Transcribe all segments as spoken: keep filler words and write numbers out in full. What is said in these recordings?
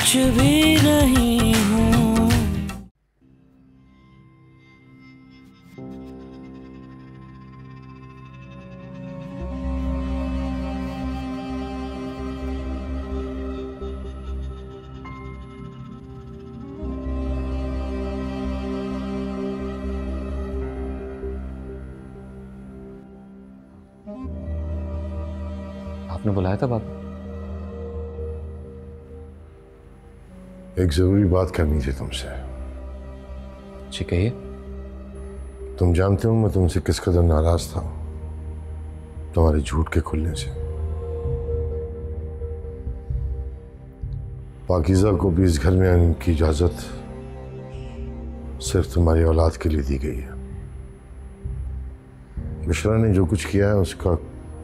कुछ भी नहीं हूँ। आपने बुलाया था बाबा? एक जरूरी बात करनी थी तुमसे। जी कहिए। तुम जानते हो मैं तुमसे किस कदर नाराज था तुम्हारे झूठ के खुलने से। पाकीज़ा को भी इस घर में आने की इजाजत सिर्फ तुम्हारी औलाद के लिए दी गई है। मिश्रा ने जो कुछ किया है उसका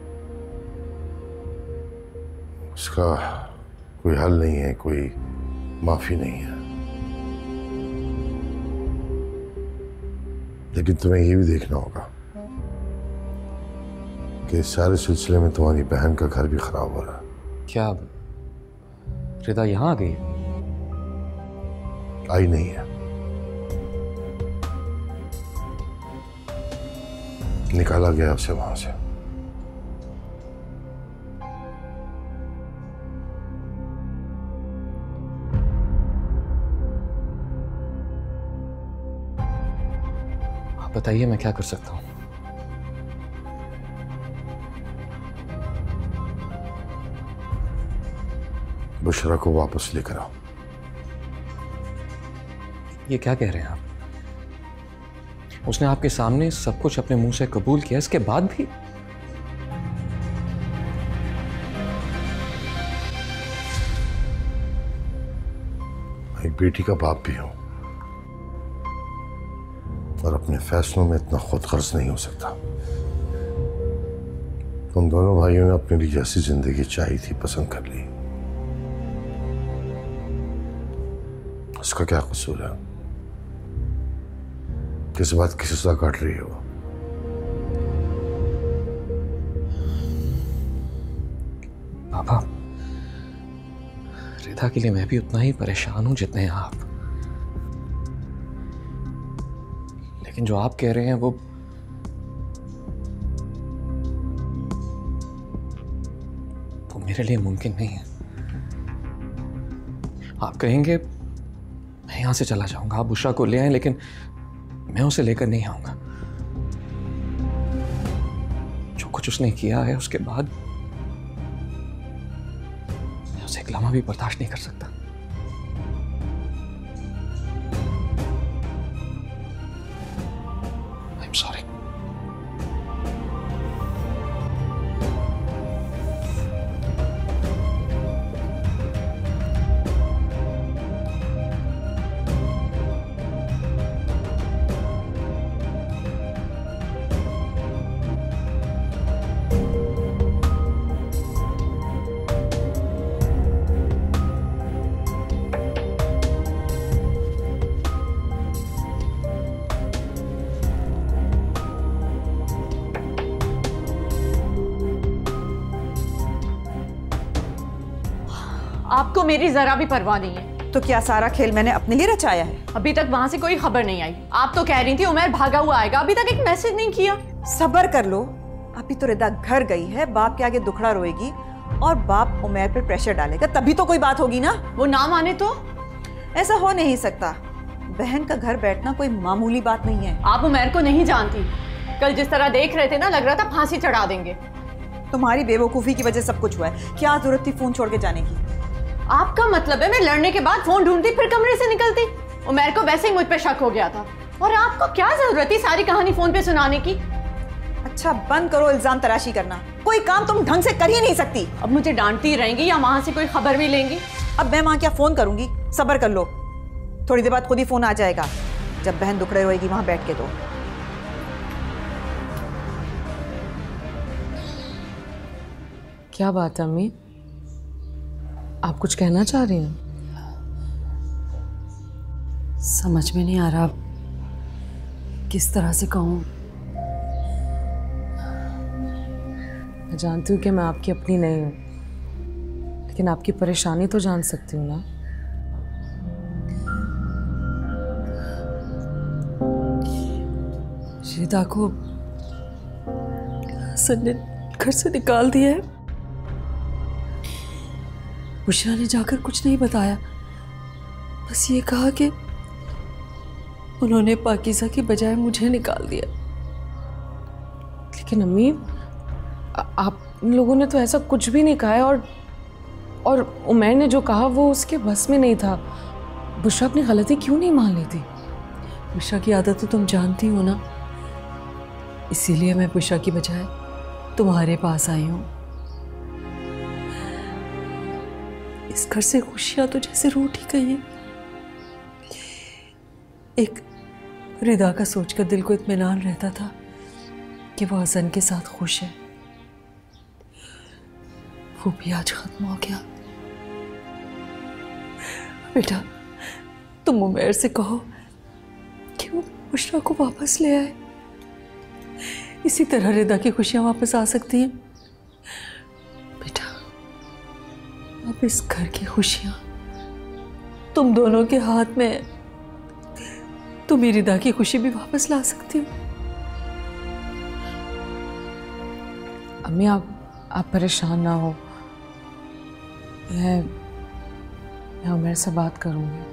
उसका कोई हल नहीं है, कोई माफी नहीं है। लेकिन तुम्हें यह भी देखना होगा कि इस सारे सिलसिले में तुम्हारी बहन का घर भी खराब हो रहा है। क्या रिदा यहां आ गई? आई नहीं है, निकाला गया उसे वहां से। बताइए मैं क्या कर सकता हूं? बुशरा को वापस लेकर आओ। ये क्या कह रहे हैं आप? उसने आपके सामने सब कुछ अपने मुंह से कबूल किया, इसके बाद भी? मैं एक बेटी का बाप भी हूं और अपने फैसलों में इतना खुद गर्ज नहीं हो सकता। तुम दोनों भाइयों ने अपने लिए जैसी जिंदगी चाही थी पसंद कर ली, उसका क्या कसूर है? किस बात की सजा काट रही हो? पापा, रिदा के लिए मैं भी उतना ही परेशान हूं जितने आप। लेकिन जो आप कह रहे हैं वो वो मेरे लिए मुमकिन नहीं है। आप कहेंगे मैं यहां से चला जाऊंगा, आप बुशरा को ले आए, लेकिन मैं उसे लेकर नहीं आऊंगा। जो कुछ उसने किया है उसके बाद मैं उसे एक लम्हा भी बर्दाश्त नहीं कर सकता। I'm sorry. आपको मेरी जरा भी परवाह नहीं है। तो क्या सारा खेल मैंने अपने लिए रचाया है? अभी तक वहां से कोई खबर नहीं आई। आप तो कह रही थी उमैर भागा हुआ आएगा, अभी तक एक मैसेज नहीं किया। सब्र कर लो, अभी तो रिदा घर गई है, बाप के आगे दुखड़ा रोएगी और बाप उमैर पे प्रेशर डालेगा, तभी तो कोई बात होगी ना। वो ना माने तो? ऐसा हो नहीं सकता। बहन का घर बैठना कोई मामूली बात नहीं है। आप उमैर को नहीं जानती। कल जिस तरह देख रहे थे ना, लग रहा था फांसी चढ़ा देंगे। तुम्हारी बेवकूफी की वजह सब कुछ हुआ है। क्या जरूरत थी फोन छोड़ के जाने की? आपका मतलब है मैं लड़ने के बाद फोन ढूंढती फिर कमरे से निकलती? उमैर को वैसे ही मुझ पे शक हो गया था। और आपको क्या जरूरत थी सारी कहानी फोन पे सुनाने की? अच्छा बंद करो इल्जाम तराशी करना। कोई काम तुम ढंग से कर ही नहीं सकती। अब मुझे डांटती रहेंगी या वहां से कोई खबर भी लेंगी? अब मैं वहां क्या फोन करूंगी? सब्र कर लो, थोड़ी देर बाद खुद ही फोन आ जाएगा। जब बहन दुखड़े रोएगी वहां बैठ के। तो क्या बात है अम्मी, आप कुछ कहना चाह रही हैं? समझ में नहीं आ रहा किस तरह से कहूँ। मैं जानती हूँ कि मैं आपकी अपनी नहीं हूँ, लेकिन आपकी परेशानी तो जान सकती हूँ ना। रिदा को हसन ने घर से निकाल दिया है। बुशरा ने जाकर कुछ नहीं बताया, बस ये कहा कि उन्होंने पाकीज़ा की बजाय मुझे निकाल दिया। लेकिन अम्मी, आप लोगों ने तो ऐसा कुछ भी नहीं कहा है, और और उमैर ने जो कहा वो उसके बस में नहीं था। बुशरा अपनी गलती क्यों नहीं मान ली थी? बुशरा की आदत तो तुम जानती हो ना, इसीलिए मैं बुशरा की बजाय तुम्हारे पास आई हूँ। इस घर से खुशियां तो जैसे रूठ ही गई है। एक रिदा का सोचकर दिल को इत्मीनान रहता था कि वो हसन के साथ खुश है, वो भी आज खत्म हो गया। बेटा, तुम उमैर से कहो कि वो बुशरा को वापस ले आए, इसी तरह रिदा की खुशियां वापस आ सकती हैं। बेटा, अब इस घर की खुशियां तुम दोनों के हाथ में है, तुम ही रिदा की खुशी भी वापस ला सकती हो। अम्मी, आप आप परेशान ना हो, मैं मैं उमैर से बात करूंगी।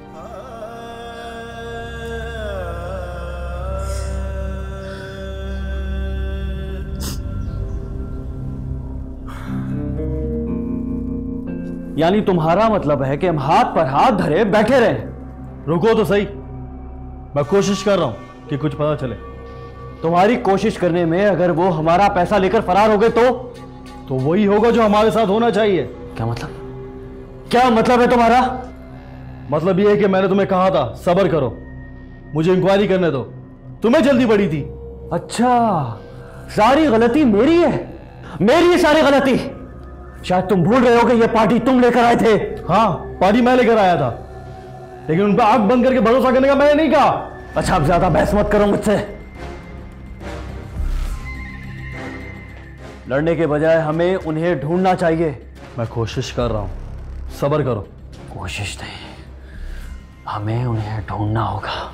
यानी तुम्हारा मतलब है कि हम हाथ पर हाथ धरे बैठे रहे? रुको तो सही, मैं कोशिश कर रहा हूं कि कुछ पता चले। तुम्हारी कोशिश करने में अगर वो हमारा पैसा लेकर फरार हो गए तो तो वही होगा जो हमारे साथ होना चाहिए। क्या मतलब? क्या मतलब है तुम्हारा? मतलब ये है कि मैंने तुम्हें कहा था सब्र करो, मुझे इंक्वायरी करने दो, तुम्हें जल्दी पड़ी थी। अच्छा, सारी गलती मेरी है, मेरी है सारी गलती। शायद तुम भूल रहे हो कि ये पार्टी तुम लेकर आए थे। हाँ, पार्टी मैं लेकर आया था, लेकिन उन पर आंख बंद करके भरोसा करने का मैंने नहीं कहा। अच्छा, अब ज्यादा बहस मत करो मुझसे। लड़ने के बजाय हमें उन्हें ढूंढना चाहिए। मैं कोशिश कर रहा हूं, सब्र करो। कोशिश नहीं, हमें उन्हें ढूंढना होगा।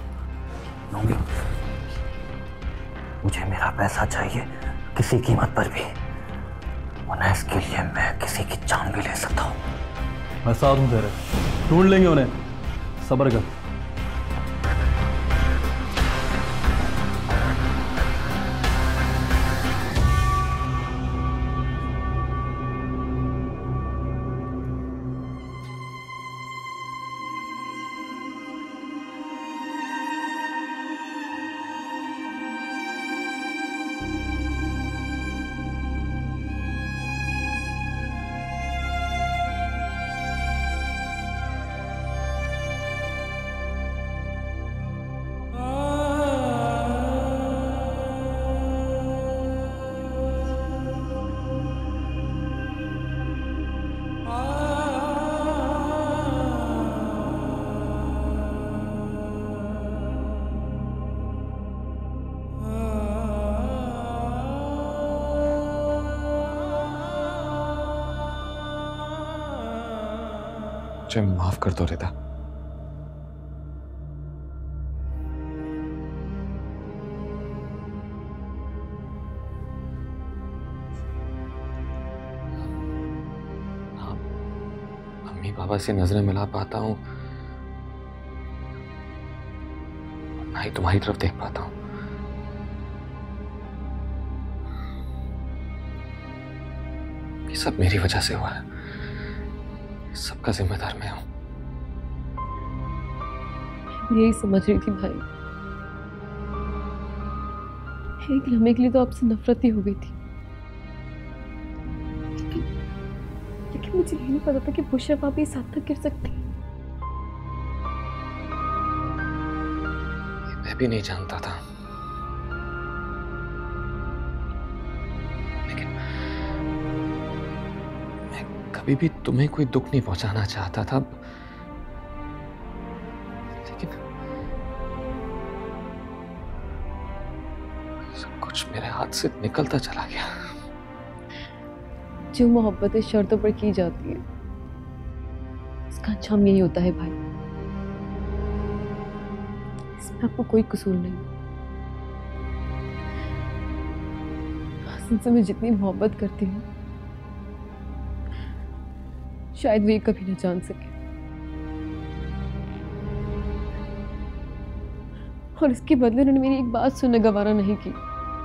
मुझे मेरा पैसा चाहिए, किसी कीमत पर भी, वरना इसके लिए मैं किसी की जान भी ले सकता हूं। मैं साथ हूं तेरे, ढूंढ लेंगे उन्हें, सब्र कर। मुझे माफ कर दो रिदा। मम्मी पापा से नजरें मिला पाता हूं, ना ही तुम्हारी तरफ देख पाता हूं। ये सब मेरी वजह से हुआ है, सबका जिम्मेदार मैं हूं। यही समझ रही थी भाई, एक लम्हे के लिए तो आपसे नफरत ही हो गई थी, लेकिन, लेकिन मुझे ये नहीं पता था कि बुशरा भाभी इस हद तक गिर सकती है। मैं भी नहीं जानता था, लेकिन मैं कभी भी तुम्हें कोई दुख नहीं पहुंचाना चाहता था, लेकिन सब कुछ मेरे हाथ से निकलता चला गया। जो मोहब्बतें शर्तों पर की जाती है उसका अंजाम यही होता है भाई, इसमें आपको कोई कसूर नहीं। हसन से मैं जितनी मोहब्बत करती हूँ शायद वो ये कभी न जान सके, और इसके बदले उन्होंने मेरी एक बात सुनना गवारा नहीं की।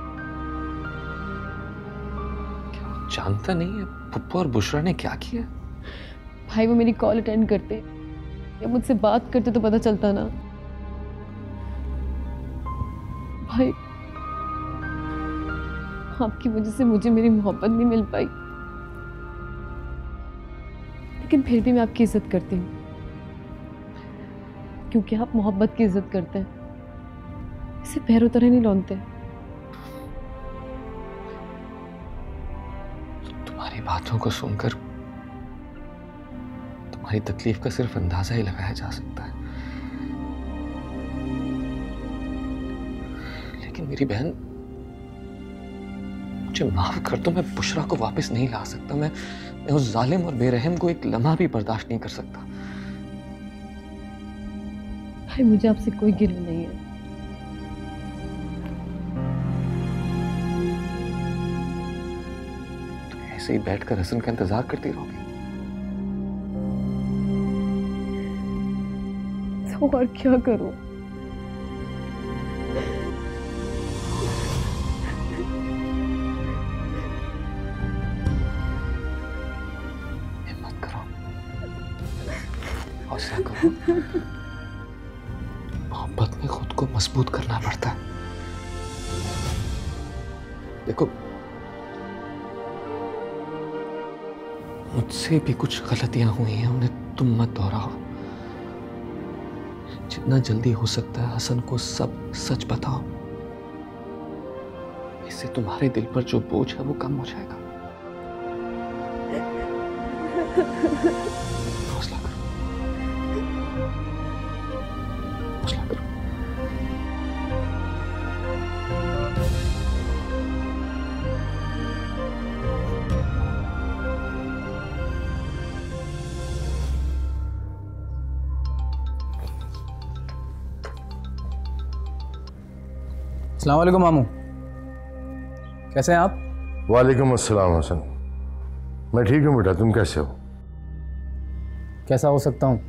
क्या जानता नहीं है पप्पू और बुशरा ने क्या किया? भाई वो मेरी कॉल अटेंड करते या मुझसे बात करते तो पता चलता ना। भाई आपकी वजह से मुझे मेरी मोहब्बत नहीं मिल पाई, लेकिन फिर भी मैं आपकी इज्जत करती हूँ क्योंकि आप मोहब्बत की इज्जत करते हैं, इसे पैरों तरह नहीं लौटते। तुम्हारी बातों को सुनकर तुम्हारी तकलीफ का सिर्फ अंदाजा ही लगाया जा सकता है, लेकिन मेरी बहन मुझे माफ कर दो, मैं बुशरा को वापस नहीं ला सकता। मैं मैं उस जालिम और बेरहम को एक लम्हा भी बर्दाश्त नहीं कर सकता। भाई मुझे आपसे कोई गिला नहीं है, तुम ऐसे ही बैठकर हसन का इंतजार करती रहोगी? तो और क्या करूं? मोहब्बत में खुद को मजबूत करना पड़ता है। देखो मुझसे भी कुछ गलतियां हुई हैं, उन्हें तुम मत दोहराओ। जितना जल्दी हो सकता है हसन को सब सच बताओ, इससे तुम्हारे दिल पर जो बोझ है वो कम हो जाएगा। हौसला करो, हौसला करो। अस्सलाम वालेकुम मामू, कैसे हैं आप? वालेकुम अस्सलाम हसन, मैं ठीक हूँ बेटा, तुम कैसे हो? कैसा हो सकता हूँ?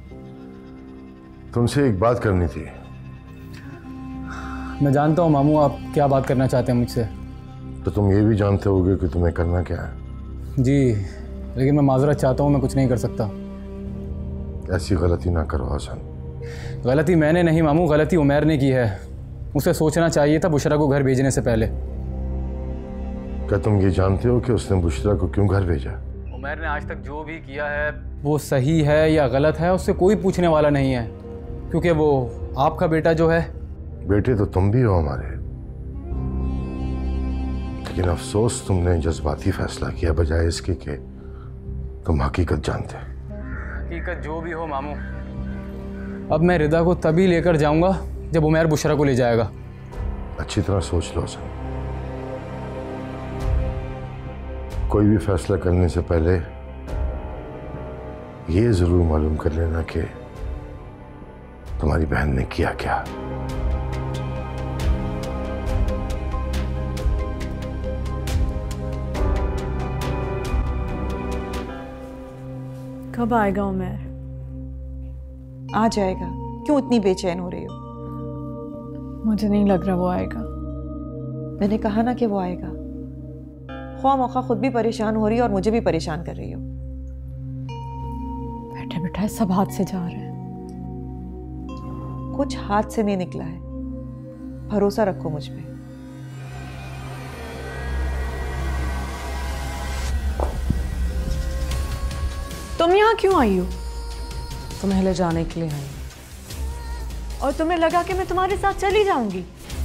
तुमसे एक बात करनी थी। मैं जानता हूँ मामू आप क्या बात करना चाहते हैं मुझसे। तो तुम ये भी जानते होगे कि तुम्हें करना क्या है। जी, लेकिन मैं माजरत चाहता हूँ, मैं कुछ नहीं कर सकता। ऐसी गलती ना करो हसन। गलती मैंने नहीं मामू, गलती उमैर ने की है। उसे सोचना चाहिए था बुशरा को घर भेजने से पहले। क्या तुम ये जानते हो कि उसने बुशरा को क्यों घर भेजा? उमैर ने आज तक जो भी किया है वो सही है या गलत है उससे कोई पूछने वाला नहीं है, क्योंकि वो आपका बेटा जो है। बेटे तो तुम भी हो हमारे, लेकिन अफसोस तुमने जज्बाती फैसला किया बजाय इसके कि तुम हकीकत जानते। हकीकत जो भी हो मामू, अब मैं रिदा को तभी लेकर जाऊंगा जब उमैर बुशरा को ले जाएगा। अच्छी तरह सोच लो हसन, कोई भी फैसला करने से पहले ये जरूर मालूम कर लेना कि तुम्हारी बहन ने किया क्या। कब आएगा उमैर? आ जाएगा, क्यों इतनी बेचैन हो रही हो? मुझे नहीं लग रहा वो आएगा। मैंने कहा ना कि वो आएगा। ख्वाह मौका खुद भी परेशान हो रही है और मुझे भी परेशान कर रही हो। बैठे बैठे सब हाथ से जा रहे हैं। कुछ हाथ से नहीं निकला है, भरोसा रखो मुझ पे। तुम यहाँ क्यों आई हो? तुम्हें ले जाने के लिए आई। और तुम्हें लगा कि मैं तुम्हारे साथ चली जाऊंगी?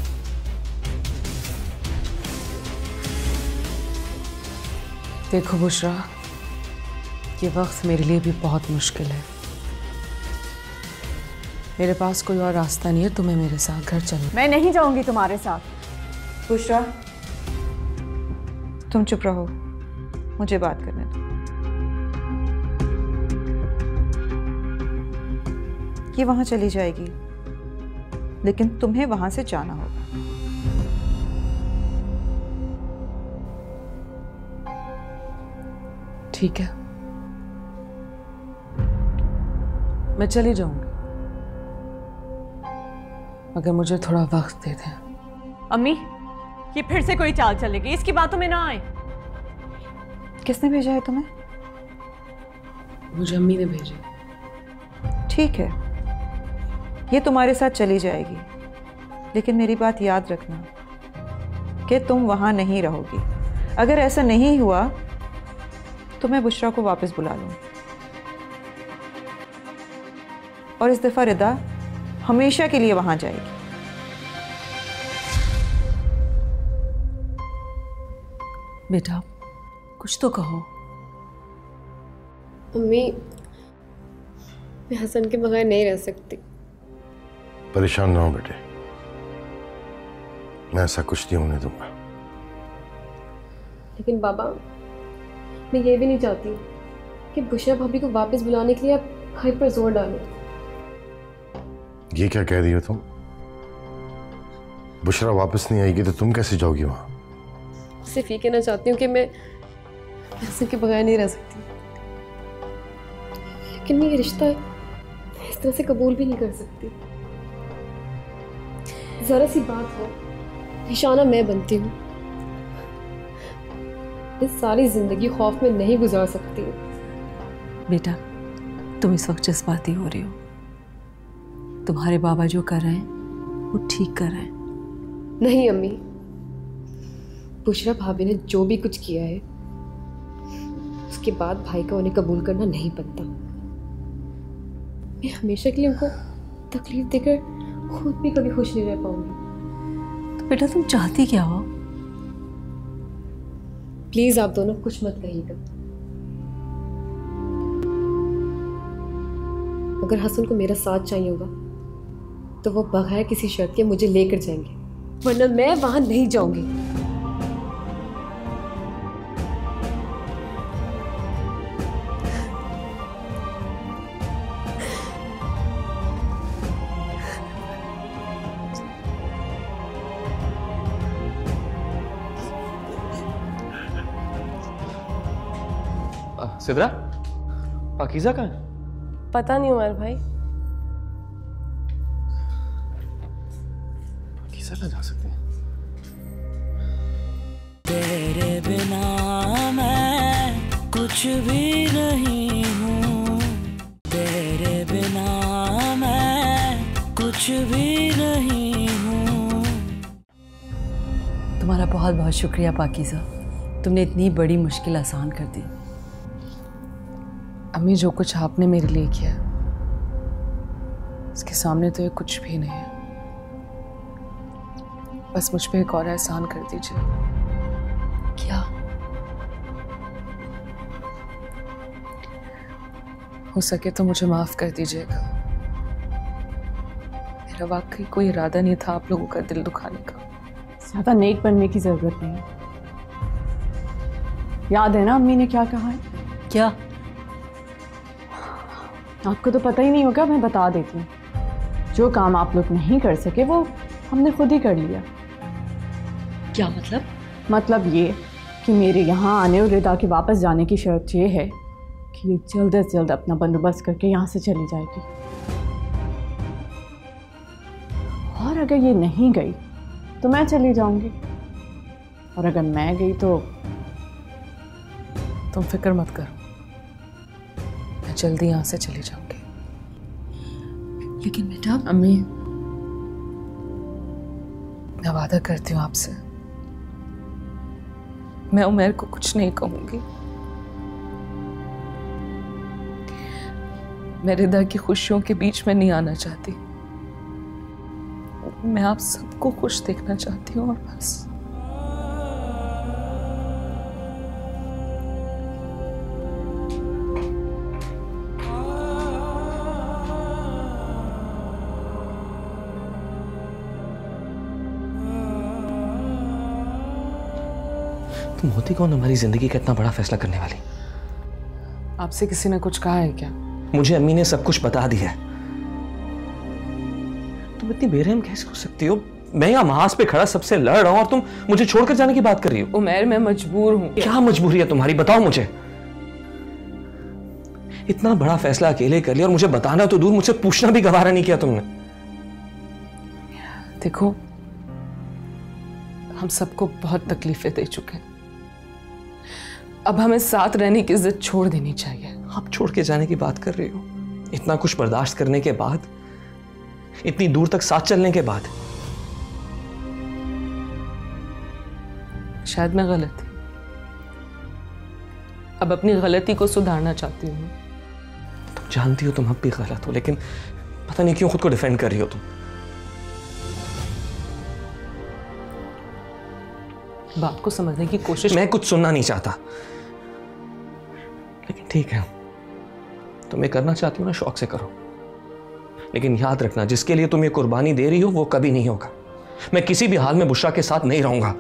देखो बुशरा, ये वक्त मेरे लिए भी बहुत मुश्किल है। मेरे पास कोई और रास्ता नहीं है, तुम्हें मेरे साथ घर चलना। मैं नहीं जाऊंगी तुम्हारे साथ। बुशरा, तुम चुप रहो, मुझे बात करने दो। ये वहां चली जाएगी, लेकिन तुम्हें वहां से जाना होगा। ठीक है, मैं चली जाऊंगी, मगर मुझे थोड़ा वक्त दे दें। अम्मी, ये फिर से कोई चाल चलेगी, इसकी बातों में ना आए। किसने भेजा है तुम्हें? मुझे अम्मी ने भेजा। ठीक है, ये तुम्हारे साथ चली जाएगी, लेकिन मेरी बात याद रखना कि तुम वहां नहीं रहोगी। अगर ऐसा नहीं हुआ तो मैं बुशरा को वापस बुला लूँ, और इस दफा रिदा हमेशा के लिए वहां जाएगी। बेटा कुछ तो कहो। अम्मी, मैं हसन के बगैर नहीं रह सकती। परेशान ना हो बेटे, मैं ऐसा कुछ नहीं होने दूंगा। लेकिन बाबा, मैं ये भी नहीं चाहती कि बुशरा भाभी को वापस बुलाने के लिए आप भाई पर जोर डालें। ये क्या कह रही हो तुम? बुशरा वापस नहीं आएगी तो तुम कैसे जाओगी वहां? सिर्फ ये कहना चाहती हूँ कि मैं हसन के बगैर नहीं रह सकती, लेकिन मैं ये रिश्ता इस तरह से कबूल भी नहीं कर सकती। जरा सी बात हो, निशाना मैं बनती हूँ। इस सारी जिंदगी खौफ में नहीं गुजार सकती। बेटा तुम इस वक्त जज्बाती हो रही हो। तुम्हारे बाबा जो कर रहे हैं वो ठीक कर रहे हैं। नहीं अम्मी, बुशरा भाभी ने जो भी कुछ किया है उसके बाद भाई का उन्हें कबूल करना नहीं बनता। मैं हमेशा के लिए उनको तकलीफ देकर खुद भी कभी खुश नहीं रह पाऊंगी। तो बेटा तुम चाहती क्या हो? प्लीज आप दोनों कुछ मत कहिएगा। अगर हसन को मेरा साथ चाहिए होगा तो वो बगैर किसी शर्त के मुझे लेकर जाएंगे, वरना मैं वहां नहीं जाऊंगी। सिद्रा, पाकीज़ा कहाँ है? पता नहीं उमर भाई। पाकीज़ा कहाँ जा सकते हैं? तेरे बिना मैं कुछ भी नहीं हूँ, तेरे बिना मैं कुछ भी नहीं हूँ। तुम्हारा बहुत बहुत शुक्रिया पाकीज़ा, तुमने इतनी बड़ी मुश्किल आसान कर दी। अम्मी, जो कुछ आपने मेरे लिए किया उसके सामने तो ये कुछ भी नहीं है। बस मुझ पे एक और एहसान कर दीजिए। क्या? हो सके तो मुझे माफ कर दीजिएगा। मेरा वाकई कोई इरादा नहीं था आप लोगों का दिल दुखाने का। ज्यादा नेक बनने की जरूरत नहीं। याद है ना अम्मी ने क्या कहा है? क्या? आपको तो पता ही नहीं होगा, मैं बता देती हूँ। जो काम आप लोग नहीं कर सके वो हमने खुद ही कर लिया। क्या मतलब? मतलब ये कि मेरे यहाँ आने और रिदा के वापस जाने की शर्त ये है कि ये जल्द से जल्द अपना बंदोबस्त करके यहाँ से चली जाएगी, और अगर ये नहीं गई तो मैं चली जाऊंगी, और अगर मैं गई तो तुम फिक्र मत करो, मैं जल्दी यहाँ से चली जाऊंगी। लेकिन बेटा। अम्मी, मैं वादा करती हूँ आपसे, मैं उमैर को कुछ नहीं कहूंगी। मैं रिदा की खुशियों के बीच में नहीं आना चाहती। मैं आप सबको खुश देखना चाहती हूँ, और बस। तुम होती कौन हमारी जिंदगी का इतना बड़ा फैसला करने वाली? आपसे किसी ने कुछ कहा है क्या? मुझे अम्मी ने सब कुछ बता दिया है। तुम इतनी बेरहम कैसे हो सकती हो? मैं यहाँ महाज पे खड़ा सबसे लड़ रहा हूँ और तुम मुझे छोड़कर जाने की बात कर रही हो। उमैर, मैं मजबूर हूँ। क्या मजबूरी है तुम्हारी, बताओ मुझे। इतना बड़ा फैसला अकेले कर लिया और मुझे बताना तो दूर, मुझसे पूछना भी गवारा नहीं किया तुमने। देखो, हम सबको बहुत तकलीफें दे चुके हैं, अब हमें साथ रहने की इज्जत छोड़ देनी चाहिए। आप छोड़ के जाने की बात कर रही हो? इतना कुछ बर्दाश्त करने के बाद, इतनी दूर तक साथ चलने के बाद? शायद मैं गलत थी, अब अपनी गलती को सुधारना चाहती हूँ। तुम जानती हो तुम अब भी गलत हो, लेकिन पता नहीं क्यों खुद को डिफेंड कर रही हो तुम। बात को समझने की कोशिश। मैं कुछ सुनना नहीं चाहता, लेकिन ठीक है, तुम ये करना चाहती हो ना, शौक से करो, लेकिन याद रखना जिसके लिए तुम ये कुर्बानी दे रही हो वो कभी नहीं होगा। मैं किसी भी हाल में बुशरा के साथ नहीं रहूंगा।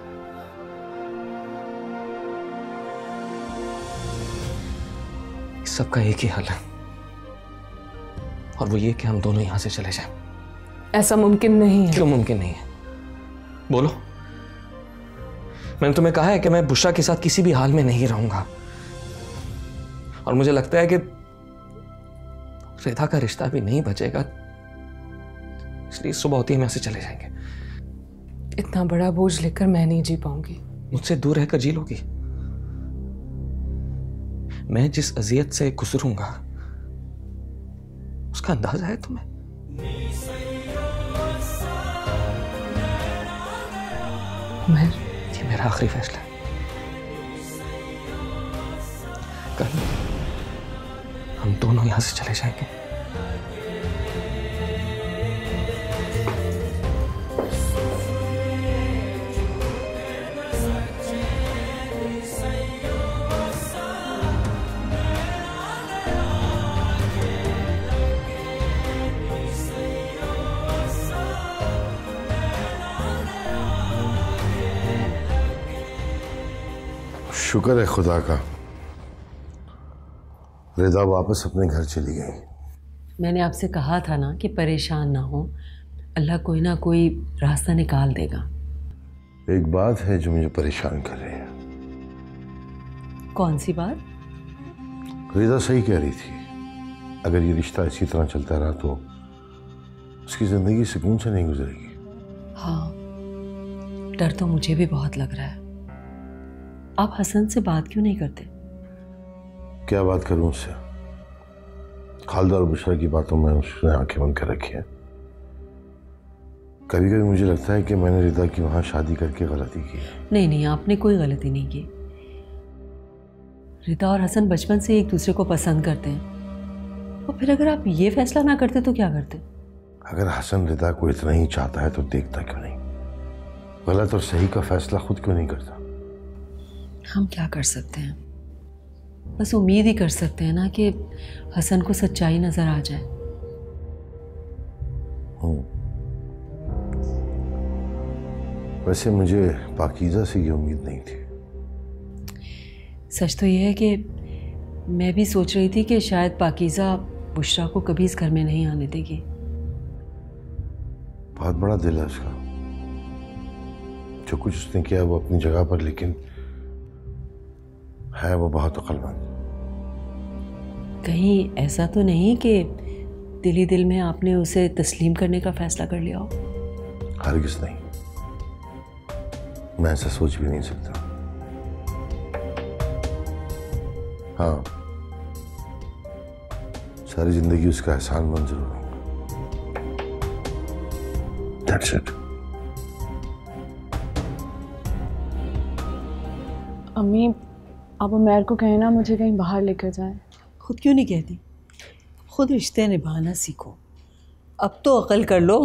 इस सब का एक ही हल है, और वो ये कि हम दोनों यहां से चले जाएं। ऐसा मुमकिन नहीं है। क्यों मुमकिन नहीं है? बोलो। मैंने तुम्हें कहा है कि मैं बुशरा के साथ किसी भी हाल में नहीं रहूंगा, और मुझे लगता है कि रिदा का रिश्ता भी नहीं बचेगा, इसलिए सुबह होती है हम ऐसे चले जाएंगे। इतना बड़ा बोझ लेकर मैं नहीं जी पाऊंगी। मुझसे दूर रहकर जी लोगी? मैं जिस अजियत से गुजरूंगा उसका अंदाजा है तुम्हें? मैं ये मेरा आखिरी फैसला है। कल हम दोनों यहां से चले जाएंगे। शुक्र है खुदा का, रिदा वापस अपने घर चली गई। मैंने आपसे कहा था ना कि परेशान ना हो, अल्लाह कोई ना कोई रास्ता निकाल देगा। एक बात है जो मुझे परेशान कर रही है। कौन सी बात? रिदा सही कह रही थी, अगर ये रिश्ता इसी तरह चलता रहा तो उसकी जिंदगी सुकून से नहीं गुजरेगी। हाँ, डर तो मुझे भी बहुत लग रहा है। आप हसन से बात क्यों नहीं करते? क्या बात करूं उससे? खालिदा और बुशरा की बातों में उसने आंखें बंद कर रखी है। कभी कभी मुझे लगता है कि मैंने रिदा की वहां शादी करके गलती की है। नहीं नहीं, आपने कोई गलती नहीं की। रिदा और हसन बचपन से एक दूसरे को पसंद करते हैं, और फिर अगर आप ये फैसला ना करते तो क्या करते? अगर हसन रिदा को इतना ही चाहता है तो देखता क्यों नहीं? गलत और सही का फैसला खुद क्यों नहीं करता? हम क्या कर सकते हैं? बस उम्मीद ही कर सकते हैं ना कि हसन को सच्चाई नजर आ जाए। वैसे मुझे पाकीज़ा से ये उम्मीद नहीं थी। सच तो ये है कि मैं भी सोच रही थी कि शायद पाकीज़ा बुशरा को कभी इस घर में नहीं आने देगी। बहुत बड़ा दिल है उसका, जो कुछ उसने किया वो अपनी जगह पर, लेकिन है वो बहुत अक्लमंद। कहीं ऐसा तो नहीं कि दिल ही दिल में आपने उसे तस्लीम करने का फैसला कर लिया हो? हरगिज़ नहीं, मैं ऐसा सोच भी नहीं सकता। हाँ, सारी जिंदगी उसका एहसान मंजूर रहूंगा। That's it. अम्मी, आप उमैर को कहें ना मुझे कहीं बाहर लेकर जाएं। खुद क्यों नहीं कहती? खुद रिश्ते निभाना सीखो, अब तो अकल कर लो।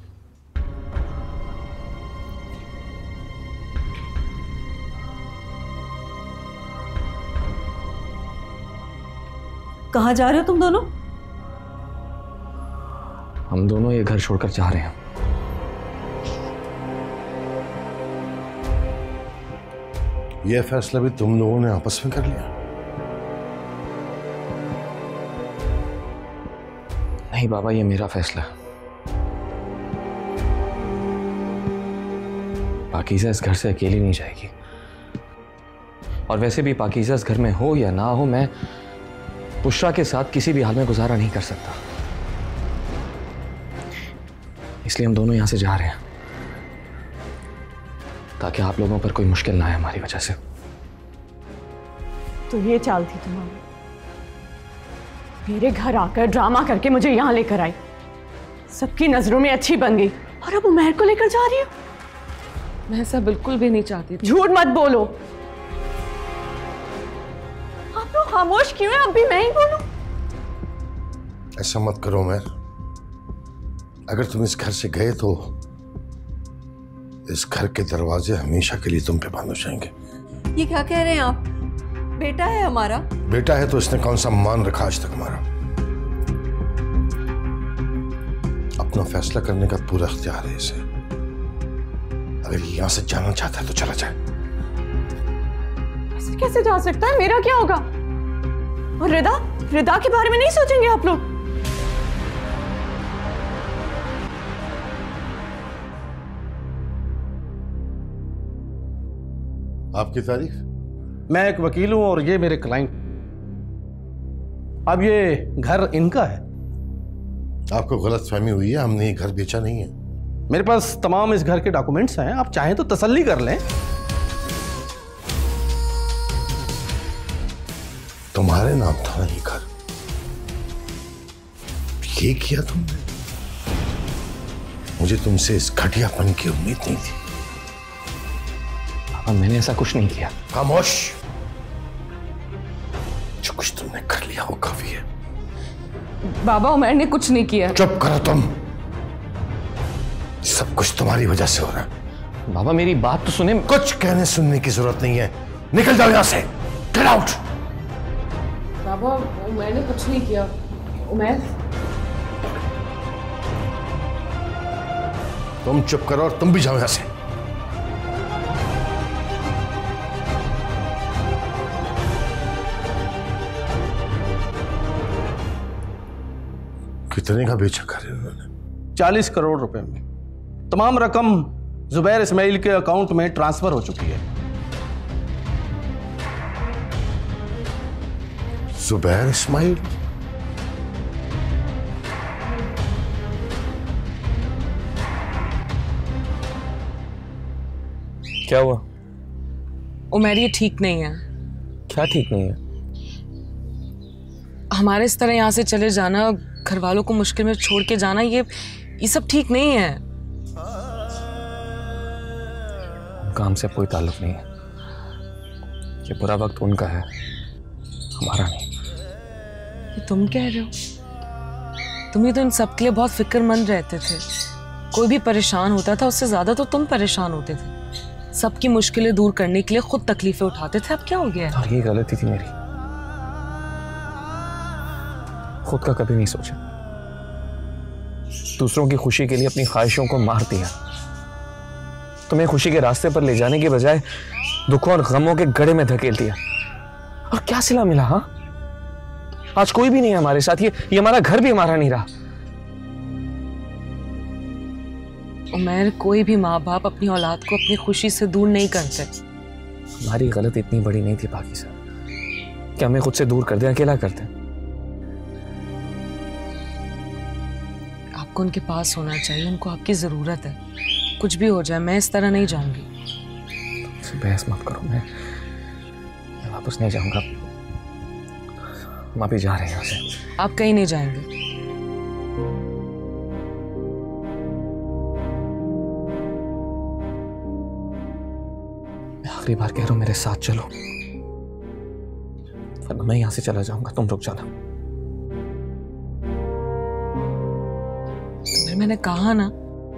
कहाँ जा रहे हो तुम दोनों? हम दोनों ये घर छोड़कर जा रहे हैं। यह फैसला भी तुम लोगों ने आपस में कर लिया? नहीं बाबा, ये मेरा फैसला है। पाकीज़ा इस घर से अकेली नहीं जाएगी, और वैसे भी पाकीज़ा इस घर में हो या ना हो, मैं बुशरा के साथ किसी भी हाल में गुजारा नहीं कर सकता, इसलिए हम दोनों यहां से जा रहे हैं ताकि आप लोगों पर कोई मुश्किल ना आए हमारी वजह से। तो ये चाल थी तुम्हारी, मेरे घर आकर ड्रामा करके मुझे यहां लेकर आई, सबकी नजरों में अच्छी बन गई, और अब उमैर को लेकर जा रही हो? मैं ऐसा बिल्कुल भी नहीं चाहती थी। झूठ मत बोलो। आप लोग खामोश क्यों हैं? अब भी मैं ही बोलूं? ऐसा मत करो उमैर, अगर तुम इस घर से गए तो इस घर के दरवाजे हमेशा के लिए तुम पे बंद हो जाएंगे। ये क्या कह रहे हैं आप? बेटा है हमारा। बेटा है तो इसने कौन सा मान रखा आज तक हमारा? अपना फैसला करने का पूरा इख्तियार है इसे। अगर ये यहां से जाना चाहता है तो चला जाए। ऐसे कैसे जा सकता है? मेरा क्या होगा? और रिदा, रिदा के बारे में नहीं सोचेंगे आप लोग? आपकी तारीफ? मैं एक वकील हूं और ये मेरे क्लाइंट। अब ये घर इनका है। आपको गलतफहमी हुई है, हमने ये घर बेचा नहीं है। मेरे पास तमाम इस घर के डॉक्यूमेंट्स हैं, आप चाहें तो तसल्ली कर लें। तुम्हारे नाम था ना ये घर, ये किया तुमने? मुझे तुमसे इस घटियापन की उम्मीद नहीं थी। पापा मैंने ऐसा कुछ नहीं किया। खामोश, जो कुछ तुमने कर लिया वो काफी है। बाबा उमैर ने कुछ नहीं किया। चुप करो तुम, सब कुछ तुम्हारी वजह से हो रहा है। बाबा मेरी बात तो सुने। कुछ कहने सुनने की जरूरत नहीं है, निकल जाओ यहां से, गेट आउट। बाबा उमैर ने कुछ नहीं किया। उमैर, तुम चुप करो और तुम भी जाओ यहां से। कितने का बेचा घर इन्होंने? चालीस करोड़ रुपए में। तमाम रकम जुबैर इस्माइल के अकाउंट में ट्रांसफर हो चुकी है। जुबैर इस्माइल? क्या हुआ? उमैर ये ठीक नहीं है। क्या ठीक नहीं है? हमारे इस तरह यहाँ से चले जाना, घर वालों को मुश्किल में छोड़ के जाना, ये ये सब ठीक नहीं है। काम से कोई ताल्लुक नहीं है। ये बुरा वक्त उनका है, हमारा नहीं। ये तुम कह रहे हो? तुम ही तो इन सब के लिए बहुत फिक्रमंद रहते थे। कोई भी परेशान होता था उससे ज्यादा तो तुम परेशान होते थे। सबकी मुश्किलें दूर करने के लिए खुद तकलीफें उठाते थे। अब क्या हो गया? और ये गलती थी मेरी, खुद का कभी नहीं सोचा। दूसरों की खुशी के लिए अपनी ख्वाहिशों को मार दिया। तुम्हें खुशी के रास्ते पर ले जाने के बजाय दुखों और गमों के गड्ढे में धकेल दिया। और क्या सिला मिला? हाँ, आज कोई भी नहीं है हमारे साथ। ये ये हमारा घर भी हमारा नहीं रहा। उमैर, कोई भी माँ बाप अपनी औलाद को अपनी खुशी से दूर नहीं करते। हमारी गलती इतनी बड़ी नहीं थी पाकीज़ा कि हमें खुद से दूर कर दे, अकेला कर दे। आपको उनके पास होना चाहिए, उनको आपकी जरूरत है। कुछ भी हो जाए मैं इस तरह नहीं जाऊंगी। तुमसे बहस मत करो, मैं, मैं वापस नहीं जाऊंगा। हम अभी जा रहे हैं यहाँ से। आप कहीं नहीं जाएंगे। आखिरी बार कह रहा हूं, मेरे साथ चलो, वरना मैं यहां से चला जाऊंगा। तुम रुक जाना। मैंने कहा ना,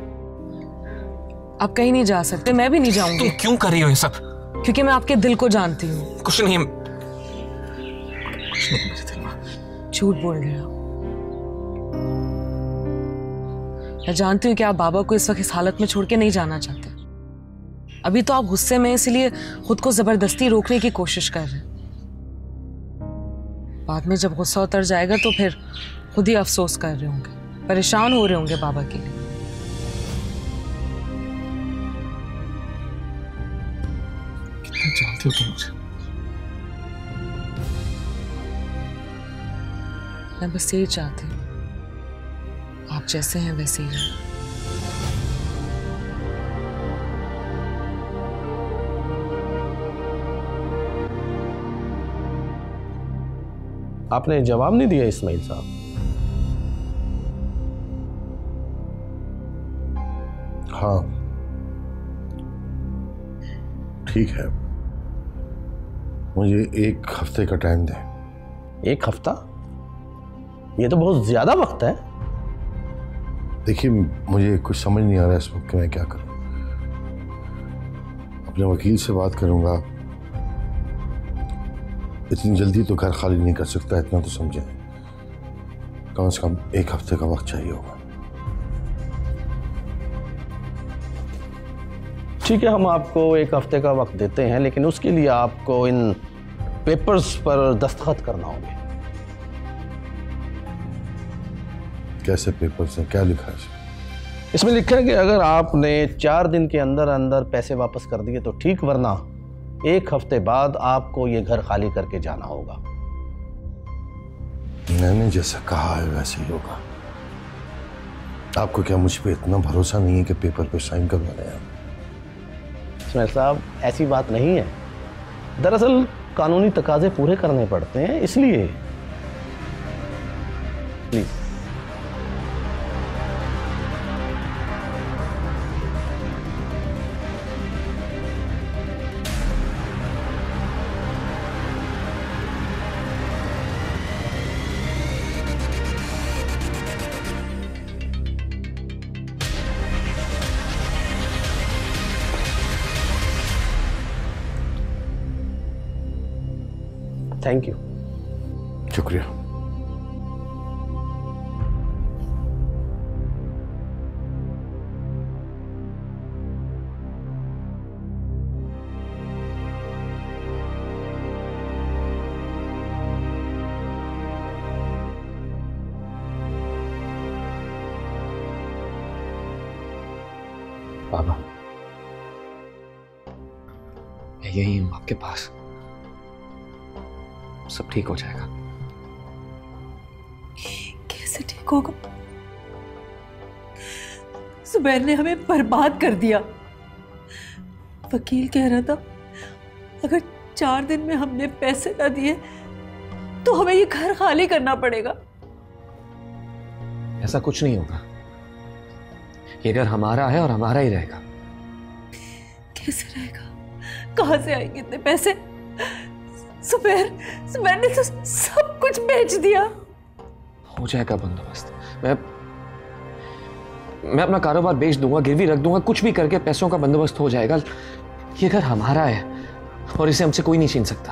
आप कहीं नहीं जा सकते, मैं भी नहीं जाऊंगी। तुम क्यों कर रही हो ये सब? क्योंकि मैं आपके दिल को जानती हूँ। कुछ नहीं, कुछ नहीं मेरे दिल में। झूठ बोल रहे हो। मैं जानती हूँ कि आप बाबा को इस वक्त इस हालत में छोड़ के नहीं जाना चाहते। अभी तो आप गुस्से में इसलिए खुद को जबरदस्ती रोकने की कोशिश कर रहे हैं। बाद में जब गुस्सा उतर जाएगा तो फिर खुद ही अफसोस कर रहे होंगे, परेशान हो रहे होंगे बाबा के लिए। कितना जानती हो तुम मुझे? मैं बस यही चाहती हूँ आप जैसे हैं वैसे ही रहें। आपने जवाब नहीं दिया इस्माइल साहब। हाँ ठीक है, मुझे एक हफ्ते का टाइम दें। एक हफ्ता? ये तो बहुत ज्यादा वक्त है। देखिए मुझे कुछ समझ नहीं आ रहा है इस वक्त कि मैं क्या करूं। अपने वकील से बात करूंगा। इतनी जल्दी तो घर खाली नहीं कर सकता, इतना तो समझे। कम से कम एक हफ्ते का वक्त चाहिए होगा। ठीक है, हम आपको एक हफ्ते का वक्त देते हैं, लेकिन उसके लिए आपको इन पेपर्स पर दस्तखत करना होंगे। कैसे पेपर्स हैं? क्या लिखा है इसमें? लिखा है कि अगर आपने चार दिन के अंदर अंदर पैसे वापस कर दिए तो ठीक, वरना एक हफ्ते बाद आपको ये घर खाली करके जाना होगा। मैंने जैसा कहा है वैसे ही होगा। आपको क्या मुझ पे इतना भरोसा नहीं है कि पेपर पे साइन करवा रहे हैं? इस्माइल साहब, ऐसी बात नहीं है। दरअसल कानूनी तकाजे पूरे करने पड़ते हैं, इसलिए प्लीज। Thank you. शुक्रिया। बाबा, मैं यही हूं आपके पास। सब ठीक हो जाएगा। कैसे ठीक होगा? जुबैर ने हमें बर्बाद कर दिया। वकील कह रहा था अगर चार दिन में हमने पैसे ना दिए तो हमें ये घर खाली करना पड़ेगा। ऐसा कुछ नहीं होगा। ये घर हमारा है और हमारा ही रहेगा। कैसे रहेगा? कहां से आएंगे इतने पैसे? जुबैर जुबैर ने तो सब कुछ बेच दिया। हो जाएगा बंदोबस्त। मैं मैं अपना कारोबार बेच दूंगा, गिरवी रख दूंगा, कुछ भी करके पैसों का बंदोबस्त हो जाएगा। ये घर हमारा है और इसे हमसे कोई नहीं छीन सकता।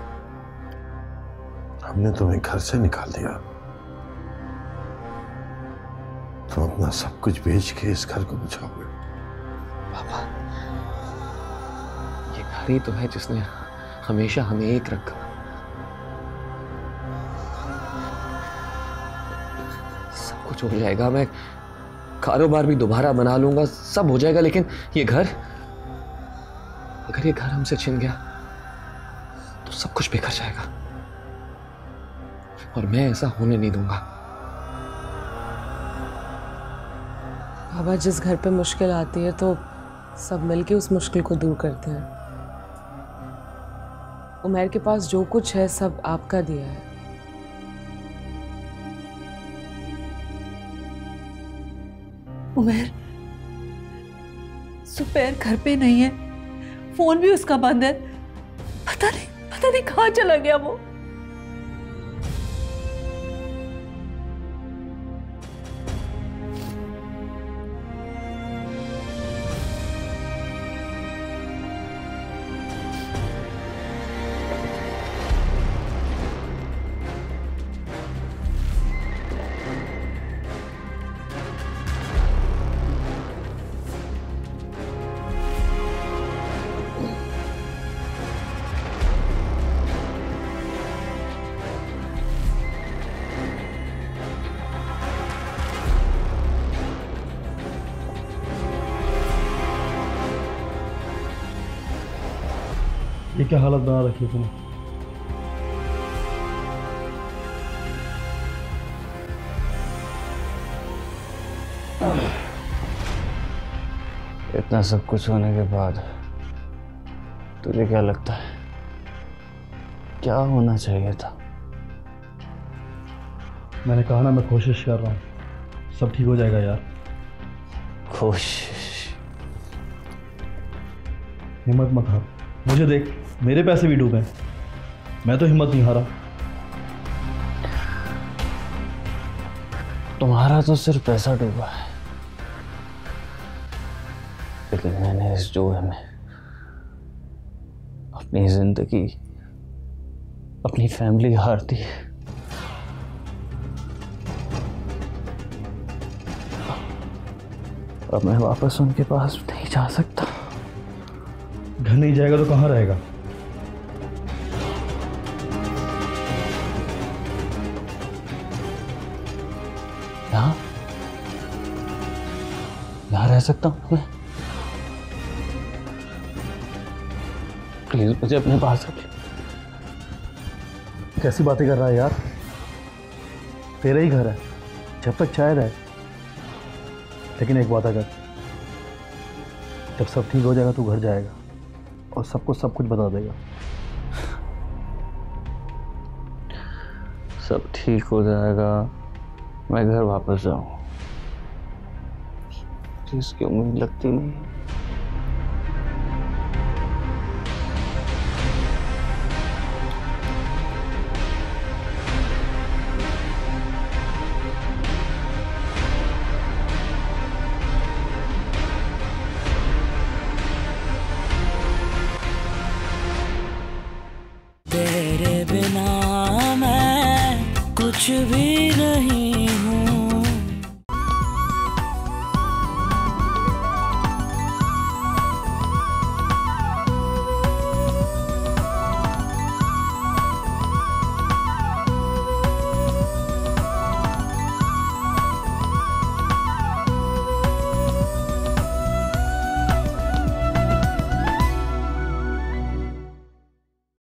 हमने तुम्हें घर से निकाल दिया, तुम अपना सब कुछ बेच के इस घर को बचाओगे। पापा, ये घर ही तो है जिसने हमेशा हमें एक रखा। सब कुछ हो जाएगा, मैं कारोबार भी दोबारा बना लूंगा, सब हो जाएगा, लेकिन ये घर, अगर ये घर हमसे छिन गया तो सब कुछ बिखर जाएगा और मैं ऐसा होने नहीं दूंगा। बाबा, जिस घर पे मुश्किल आती है तो सब मिलके उस मुश्किल को दूर करते हैं। उमैर के पास जो कुछ है सब आपका दिया है। उमैर, जुबैर घर पे नहीं है, फोन भी उसका बंद है। पता नहीं पता नहीं कहां चला गया वो। ये क्या हालत बना रखी है तूने? इतना सब कुछ होने के बाद तुझे क्या लगता है क्या होना चाहिए था? मैंने कहा ना मैं कोशिश कर रहा हूँ, सब ठीक हो जाएगा यार। कोशिश? हिम्मत मत हार, मुझे देख, मेरे पैसे भी डूबे, मैं तो हिम्मत नहीं हारा। तुम्हारा तो सिर्फ पैसा डूबा है, लेकिन मैंने इस जुए में अपनी जिंदगी, अपनी फैमिली हार दी है। अब मैं वापस उनके पास नहीं जा सकता। घर नहीं जाएगा तो कहाँ रहेगा? यहाँ यहाँ रह सकता हूँ मैं। प्लीज मुझे अपने पास रख। कैसी बातें कर रहा है यार? तेरा ही घर है, जब तक चाहे रहे। लेकिन एक वादा कर, जब सब ठीक हो जाएगा तू घर जाएगा और सबको सब कुछ बता देगा। सब ठीक हो जाएगा, मैं घर वापस जाऊं, इसकी उम्मीद लगती नहीं। तेरे बिना मैं कुछ भी नहीं।